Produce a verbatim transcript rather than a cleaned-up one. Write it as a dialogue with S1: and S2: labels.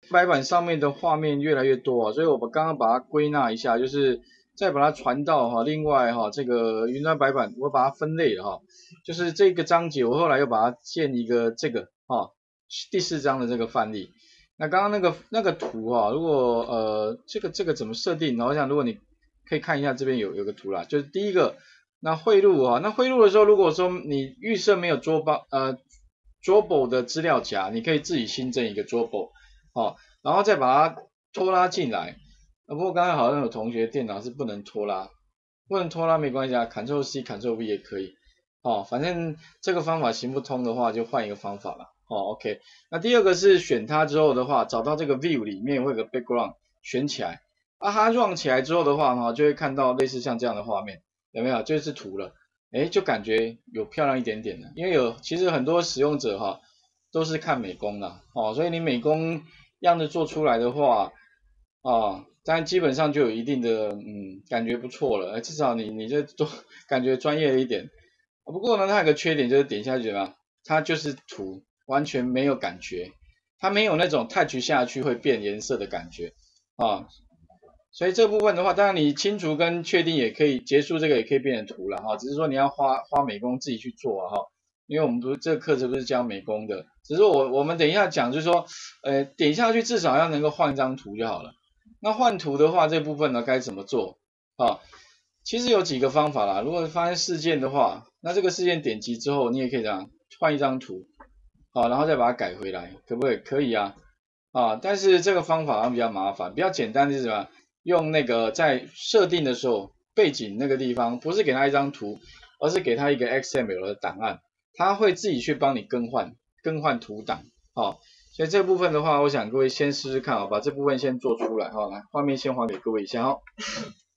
S1: 白板上面的画面越来越多啊，所以我们刚刚把它归纳一下，就是再把它传到哈，另外哈这个云端白板，我把它分类了哈，就是这个章节我后来又把它建一个这个哈第四章的这个范例。那刚刚那个那个图啊，如果呃这个这个怎么设定？然后想如果你可以看一下这边有有个图啦，就是第一个那汇入啊，那汇入的时候如果说你预设没有桌包呃 Drawable 的资料夹，你可以自己新增一个 Drawable 哦，然后再把它拖拉进来。不过刚才好像有同学电脑是不能拖拉，不能拖拉没关系啊 ，Ctrl C Ctrl V 也可以。哦，反正这个方法行不通的话，就换一个方法了。哦 ，OK。那第二个是选它之后的话，找到这个 View 里面会有个 Background 选起来，啊，它 run 起来之后的话，哈，就会看到类似像这样的画面，有没有？就是图了，哎，就感觉有漂亮一点点的，因为有其实很多使用者哈都是看美工的，哦，所以你美工样子做出来的话，啊，当然基本上就有一定的嗯感觉不错了，至少你你这都感觉专业了一点。不过呢，它有个缺点就是点下去嘛，它就是图，完全没有感觉，它没有那种 touch 下去会变颜色的感觉啊。所以这部分的话，当然你清除跟确定也可以结束这个也可以变成图了哈，只是说你要花花美工自己去做啊哈，因为我们不是这个课程不是教美工的，只是我我们等一下讲就是说，呃点下去至少要能够换一张图就好了。那换图的话这部分呢该怎么做啊？其实有几个方法啦，如果发现事件的话，那这个事件点击之后，你也可以这样换一张图，好，然后再把它改回来，可不可以？可以啊，啊，但是这个方法比较麻烦，比较简单的是什么？用那个在设定的时候，背景那个地方不是给他一张图，而是给他一个 X M L 的档案，他会自己去帮你更换更换图档，好，所以这部分的话，我想各位先试试看啊，把这部分先做出来哈，来，画面先还给各位一下哈。